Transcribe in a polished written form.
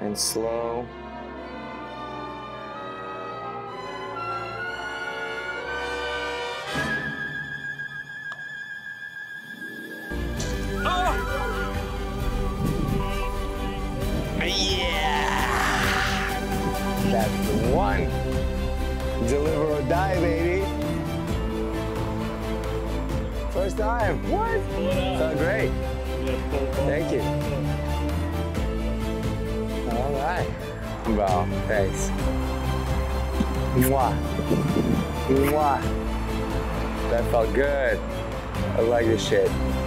and slow. That's the one. Deliver or die, baby. First time. What? Felt great. Thank you. All right. Wow, thanks. Mwah. Mwah. That felt good. I like this shit.